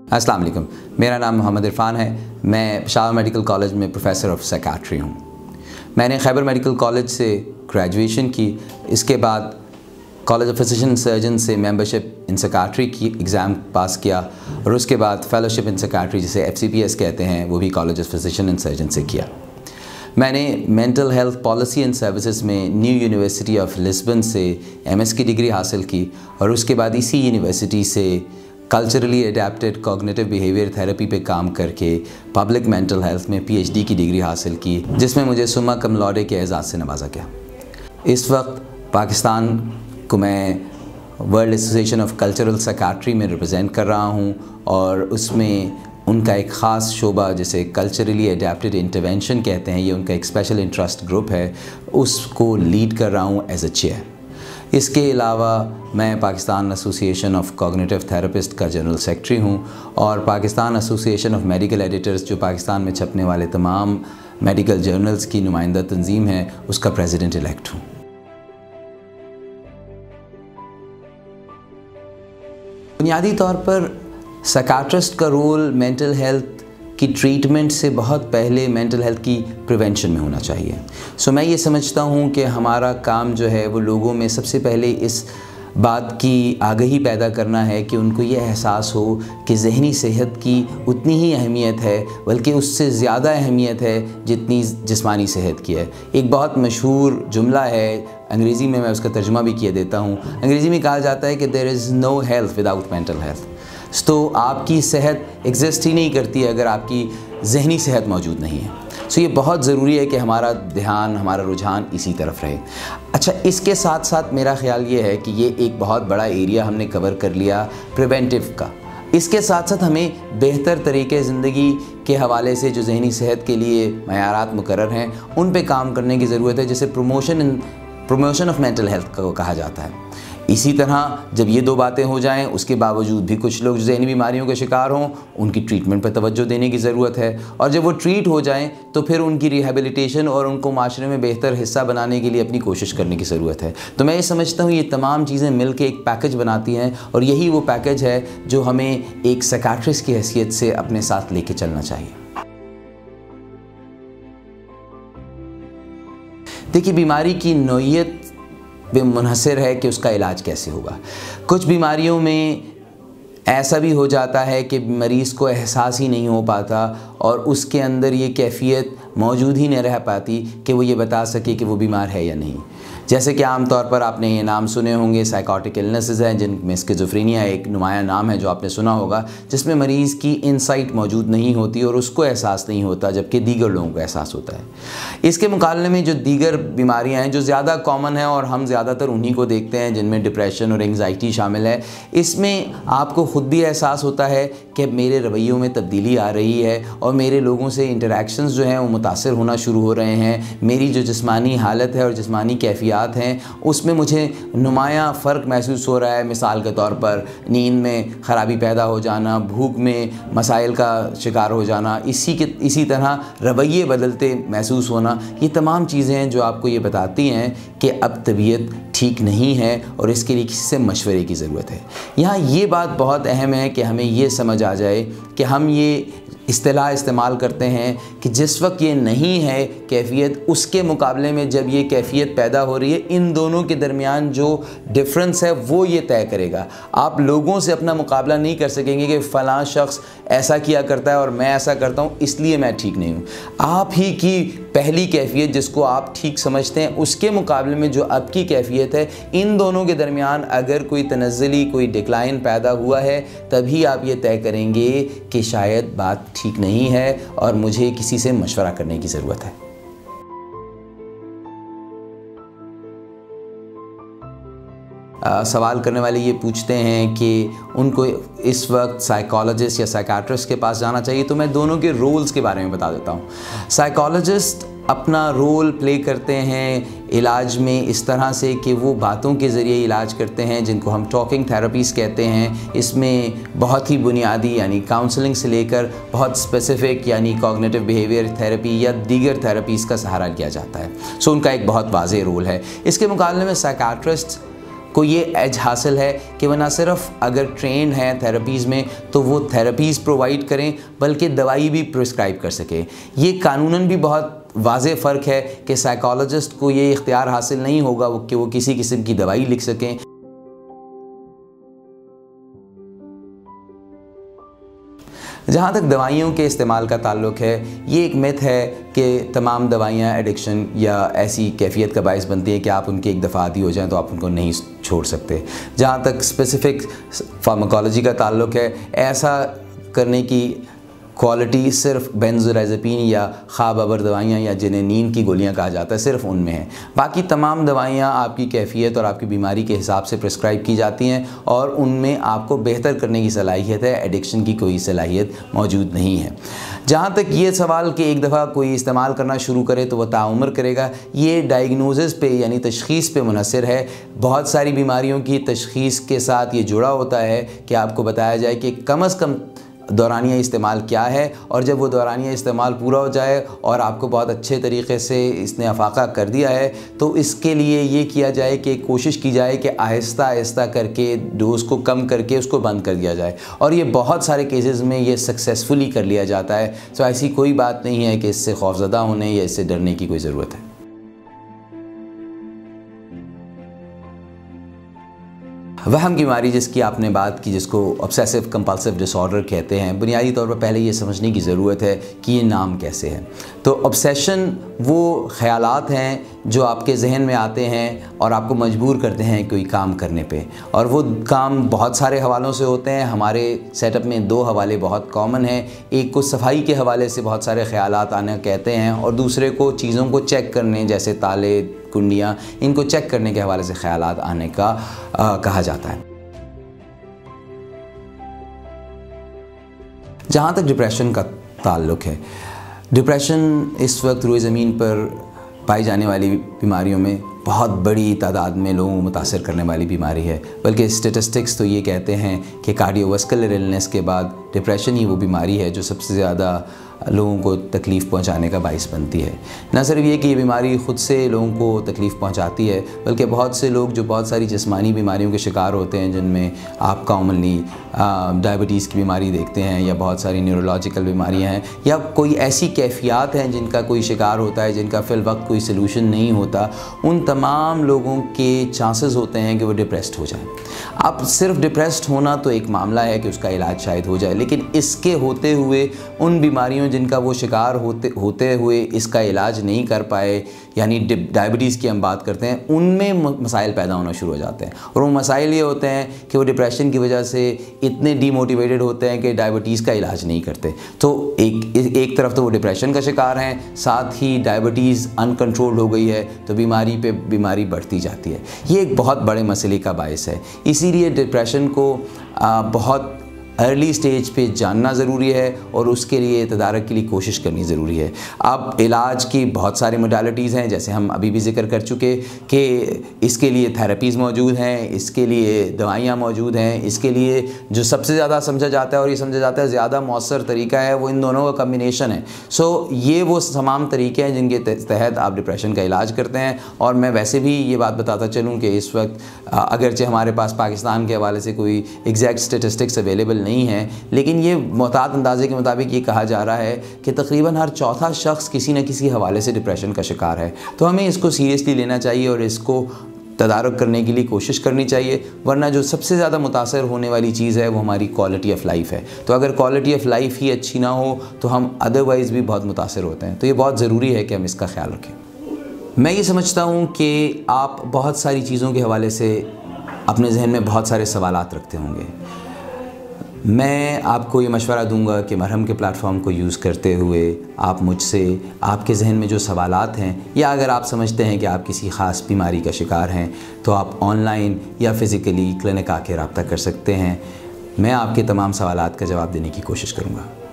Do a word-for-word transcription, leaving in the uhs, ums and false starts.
अस्सलाम वालेकुम, मेरा नाम मोहम्मद इरफान है। मैं पेशावर मेडिकल कॉलेज में प्रोफेसर ऑफ साइकियाट्री हूँ। मैंने खैबर मेडिकल कॉलेज से ग्रेजुएशन की, इसके बाद कॉलेज ऑफ फिजिशियन सर्जन से मेंबरशिप इन साइकियाट्री की एग्ज़ाम पास किया और उसके बाद फेलोशिप इन साइकियाट्री जिसे एफ सी पी एस कहते हैं वो भी college of physician and surgeon से किया। मैंने mental health policy and services में न्यू यूनिवर्सिटी ऑफ लिस्बन से एम एस की डिग्री हासिल की और उसके बाद इसी यूनिवर्सिटी से culturally adapted cognitive behaviour therapy पे काम करके पब्लिक मेंटल हेल्थ में पी एच डी की डिग्री हासिल की, जिसमें मुझे सुम्मा कम लॉडे के एजाज़ से नवाजा गया। इस वक्त पाकिस्तान को मैं world association of cultural psychiatry में रिप्रेजेंट कर रहा हूँ और उसमें उनका एक ख़ास शोबा जिसे कल्चरली अडेप्टेड इंटरवेंशन कहते हैं, ये उनका एक स्पेशल इंटरेस्ट ग्रुप है, उसको लीड कर रहा हूँ एज अ चेयर। इसके अलावा मैं Pakistan association of cognitive therapist का जनरल सेक्रेटरी हूँ और Pakistan association of medical editors, जो पाकिस्तान में छपने वाले तमाम मेडिकल जर्नल्स की नुमाइंदा तंजीम है, उसका प्रेसिडेंट इलेक्ट हूँ। बुनियादी तौर पर साइकियाट्रिस्ट का रोल मेंटल हेल्थ की ट्रीटमेंट से बहुत पहले मेंटल हेल्थ की प्रिवेंशन में होना चाहिए। सो मैं ये समझता हूँ कि हमारा काम जो है वो लोगों में सबसे पहले इस बात की आगाही पैदा करना है कि उनको ये एहसास हो कि ज़हनी सेहत की उतनी ही अहमियत है, बल्कि उससे ज़्यादा अहमियत है जितनी जिस्मानी सेहत की है। एक बहुत मशहूर जुमला है, अंग्रेज़ी में मैं उसका तर्जुमा भी किया देता हूँ। अंग्रेज़ी में कहा जाता है कि there is no health without mental health. तो आपकी सेहत एग्जिस्ट ही नहीं करती है अगर आपकी ज़हनी सेहत मौजूद नहीं है। सो ये बहुत ज़रूरी है कि हमारा ध्यान, हमारा रुझान इसी तरफ रहे। अच्छा, इसके साथ साथ मेरा ख़्याल ये है कि ये एक बहुत बड़ा एरिया हमने कवर कर लिया प्रिवेंटिव का। इसके साथ साथ हमें बेहतर तरीके ज़िंदगी के हवाले से जो ज़हनी सेहत के लिए मयारात मुकर्रर हैं उन पे काम करने की ज़रूरत है, जिसे promotion in promotion of mental health को कहा जाता है। इसी तरह जब ये दो बातें हो जाएं, उसके बावजूद भी कुछ लोग जो ज़हनी बीमारियों के शिकार हों उनकी ट्रीटमेंट पर तवज्जो देने की ज़रूरत है, और जब वो ट्रीट हो जाएं तो फिर उनकी रिहेबिलिटेशन और उनको माशरे में बेहतर हिस्सा बनाने के लिए अपनी कोशिश करने की ज़रूरत है। तो मैं ये समझता हूँ ये तमाम चीज़ें मिल के एक पैकेज बनाती हैं और यही वो पैकेज है जो हमें एक साइकियाट्रिस्ट की हैसियत से अपने साथ लेके चलना चाहिए। देखिए, बीमारी की नौइयत पे मुनहसर है कि उसका इलाज कैसे होगा। कुछ बीमारियों में ऐसा भी हो जाता है कि मरीज़ को एहसास ही नहीं हो पाता और उसके अंदर ये कैफियत मौजूद ही नहीं रह पाती कि वो ये बता सके कि वो बीमार है या नहीं। जैसे कि आम तौर पर आपने ये नाम सुने होंगे, साइकोटिक इलनेसेस हैं जिनमें स्किज़ोफ्रेनिया एक नुमाया नाम है जो आपने सुना होगा, जिसमें मरीज़ की इनसाइट मौजूद नहीं होती और उसको एहसास नहीं होता, जबकि दीगर लोगों को एहसास होता है। इसके मुकाबले में जो दीगर बीमारियां हैं जो ज़्यादा कॉमन हैं और हम ज़्यादातर उन्हीं को देखते हैं, जिनमें डिप्रेशन और एंग्जाइटी शामिल है, इसमें आपको ख़ुद भी एहसास होता है कि मेरे रवैयों में तब्दीली आ रही है और मेरे लोगों से इंटरेक्शंस जो हैं वो मुतासिर होना शुरू हो रहे हैं। मेरी जो जिस्मानी हालत है और जिस्मानी कैफियत हैं उसमें मुझे नुमाया फ़र्क महसूस हो रहा है। मिसाल के तौर पर नींद में ख़राबी पैदा हो जाना, भूख में मसाइल का शिकार हो जाना, इसी के इसी तरह रवैये बदलते महसूस होना, ये तमाम चीज़ें हैं जो आपको ये बताती हैं कि अब तबीयत ठीक नहीं है और इसके लिए किसी से मशवरे की ज़रूरत है। यहाँ ये बात बहुत अहम है कि हमें ये समझ आ जाए कि हम ये इस्तिलाह इस्तेमाल करते हैं कि जिस वक्त ये नहीं है कैफियत, उसके मुकाबले में जब ये कैफियत पैदा हो रही है, इन दोनों के दरमियान जो डिफरेंस है वो ये तय करेगा। आप लोगों से अपना मुकाबला नहीं कर सकेंगे कि फ़लाँ शख्स ऐसा किया करता है और मैं ऐसा करता हूँ इसलिए मैं ठीक नहीं हूँ। आप ही की पहली कैफियत जिसको आप ठीक समझते हैं उसके मुकाबले में जो अब की कैफियत है, इन दोनों के दरमियान अगर कोई तनज़्ज़ुली, कोई डिक्लाइन पैदा हुआ है, तभी आप ये तय करेंगे कि शायद बात ठीक नहीं है और मुझे किसी से मशवरा करने की ज़रूरत है। आ, सवाल करने वाले ये पूछते हैं कि उनको इस वक्त साइकोलॉजिस्ट या साइकियाट्रिस्ट के पास जाना चाहिए, तो मैं दोनों के रोल्स के बारे में बता देता हूँ। साइकोलॉजिस्ट अपना रोल प्ले करते हैं इलाज में इस तरह से कि वो बातों के ज़रिए इलाज करते हैं जिनको हम टॉकिंग थेरेपीज़ कहते हैं। इसमें बहुत ही बुनियादी यानी काउंसलिंग से लेकर बहुत स्पेसिफ़िक यानी कॉग्निटिव बिहेवियर थेरेपी या दीगर थेरेपीज़ का सहारा लिया जाता है। सो उनका एक बहुत वाज़ेह रोल है। इसके मुकाबले में साइकियाट्रिस्ट को ये एज हासिल है कि वह ना सिर्फ अगर ट्रेंड हैं थेरेपीज़ में तो वो थेरेपीज़ प्रोवाइड करें, बल्कि दवाई भी प्रिस्क्राइब कर सकें। ये कानूनन भी बहुत वाज़े फ़र्क है कि साइकोलॉजिस्ट को ये इख्तियार हासिल नहीं होगा कि वो किसी किस्म की दवाई लिख सकें। जहाँ तक दवाइयों के इस्तेमाल का ताल्लुक़ है, ये एक मिथ है कि तमाम दवाइयाँ एडिक्शन या ऐसी कैफियत का बायस बनती है कि आप उनके एक दफ़ा आदी हो जाएं तो आप उनको नहीं छोड़ सकते। जहाँ तक स्पेसिफ़िक फार्माकोलॉजी का ताल्लुक़ है, ऐसा करने की क्वालिटी सिर्फ बेंजोडाइज़ेपिन या ख्वाब आवर दवाइयाँ या जिन्हें नींद की गोलियाँ कहा जाता है सिर्फ उनमें है। बाकी तमाम दवाइयाँ आपकी कैफियत और आपकी बीमारी के हिसाब से प्रिस्क्राइब की जाती हैं और उनमें आपको बेहतर करने की सलाहियत है, एडिक्शन की कोई सलाहियत मौजूद नहीं है। जहाँ तक ये सवाल कि एक दफ़ा कोई इस्तेमाल करना शुरू करे तो वह ताउम्र करेगा, ये डायग्नोसिस पे यानी तशख़ीस पे मुनहसर है। बहुत सारी बीमारियों की तशख़ीस के साथ ये जुड़ा होता है कि आपको बताया जाए कि कम अज़ कम दौरानिया इस्तेमाल क्या है, और जब वो दौरानिया इस्तेमाल पूरा हो जाए और आपको बहुत अच्छे तरीक़े से इसने अफाक़ा कर दिया है तो इसके लिए ये किया जाए कि कोशिश की जाए कि आहिस्ता आहिस्ता करके डोज़ को कम करके उसको बंद कर दिया जाए, और ये बहुत सारे केसेस में ये सक्सेसफुली कर लिया जाता है। तो ऐसी कोई बात नहीं है कि इससे खौफज़दा होने या इससे डरने की कोई ज़रूरत है। वहम की बीमारी जिसकी आपने बात की, जिसको ऑब्सेसिव कंपल्सिव डिसऑर्डर कहते हैं, बुनियादी तौर पर पहले ये समझने की ज़रूरत है कि ये नाम कैसे है। तो ऑब्सेशन वो ख़यालात हैं जो आपके जहन में आते हैं और आपको मजबूर करते हैं कोई काम करने पे, और वो काम बहुत सारे हवालों से होते हैं। हमारे सेटअप में दो हवाले बहुत कॉमन हैं, एक को सफाई के हवाले से बहुत सारे ख़यालात आना कहते हैं, और दूसरे को चीज़ों को चेक करने जैसे ताले कुंडियाँ, इनको चेक करने के हवाले से ख़यालात आने का आ, कहा जाता है। जहाँ तक डिप्रेशन का ताल्लुक़ है, डिप्रेशन इस वक्त रूए ज़मीन पर पाई जाने वाली बीमारियों में बहुत बड़ी तादाद में लोगों को मुतासर करने वाली बीमारी है। बल्कि स्टेटिस्टिक्स तो ये कहते हैं कि कार्डियोवास्कुलर इलनेस के बाद डिप्रेशन ही वो बीमारी है जो सबसे ज़्यादा लोगों को तकलीफ़ पहुंचाने का बाइस बनती है। न सिर्फ ये कि ये बीमारी ख़ुद से लोगों को तकलीफ़ पहुंचाती है, बल्कि बहुत से लोग जो बहुत सारी जिस्मानी बीमारियों के शिकार होते हैं, जिनमें आप कॉमनली डायबिटीज़ की बीमारी देखते हैं या बहुत सारी न्यूरोलॉजिकल बीमारियां हैं या कोई ऐसी कैफियत हैं जिनका कोई शिकार होता है, जिनका फ़िल वक्त कोई सलूशन नहीं होता, उन तमाम लोगों के चांसेस होते हैं कि वो डिप्रेस्ड हो जाए। अब सिर्फ डिप्रेस्ड होना तो एक मामला है कि उसका इलाज शायद हो जाए, लेकिन इसके होते हुए उन बीमारियों जिनका वो शिकार होते होते हुए इसका इलाज नहीं कर पाए, यानी डायबिटीज़ की हम बात करते हैं, उनमें मसाइल पैदा होना शुरू हो जाते हैं। और वो मसाइल ये होते हैं कि वो डिप्रेशन की वजह से इतने डीमोटिवेटेड होते हैं कि डायबिटीज़ का इलाज नहीं करते। तो एक एक तरफ तो वो डिप्रेशन का शिकार हैं, साथ ही डायबिटीज़ अनकंट्रोल्ड हो गई है तो बीमारी पे बीमारी बढ़ती जाती है। ये एक बहुत बड़े मसले का बायस है। इसीलिए डिप्रेशन को आ, बहुत अर्ली स्टेज पे जानना ज़रूरी है और उसके लिए तदारक के लिए कोशिश करनी ज़रूरी है। अब इलाज की बहुत सारी मोडालिटीज़ हैं, जैसे हम अभी भी जिक्र कर चुके कि इसके लिए थेरेपीज़ मौजूद हैं, इसके लिए दवाइयाँ मौजूद हैं, इसके लिए जो सबसे ज़्यादा समझा जाता है और ये समझा जाता है ज़्यादा मौसर तरीका है वो इन दोनों का कम्बिनेशन है। सो ये वो तमाम तरीके हैं जिनके तहत आप डिप्रेशन का इलाज करते हैं। और मैं वैसे भी ये बात बताता चलूँ कि इस वक्त अगरचे हमारे पास पाकिस्तान के हवाले से कोई एग्जैक्ट स्टेटिस्टिक्स अवेलेबल नहीं है, लेकिन ये मोहतात अंदाजे के मुताबिक ये कहा जा रहा है कि तकरीबन हर चौथा शख्स किसी न किसी हवाले से डिप्रेशन का शिकार है। तो हमें इसको सीरियसली लेना चाहिए और इसको तदारुक करने के लिए कोशिश करनी चाहिए, वरना जो सबसे ज़्यादा मुतासर होने वाली चीज़ है वो हमारी क्वालिटी ऑफ लाइफ है। तो अगर क्वालिटी ऑफ लाइफ ही अच्छी ना हो तो हम अदरवाइज़ भी बहुत मुतासर होते हैं। तो ये बहुत ज़रूरी है कि हम इसका ख्याल रखें। मैं ये समझता हूँ कि आप बहुत सारी चीज़ों के हवाले से अपने जहन में बहुत सारे सवालात रखते होंगे। मैं आपको ये मशवरा दूंगा कि मरहम के प्लेटफॉर्म को यूज़ करते हुए आप मुझसे आपके जहन में जो सवालात हैं, या अगर आप समझते हैं कि आप किसी ख़ास बीमारी का शिकार हैं, तो आप ऑनलाइन या फ़िज़िकली क्लिनिक आके रब्ता कर सकते हैं। मैं आपके तमाम सवालात का जवाब देने की कोशिश करूँगा।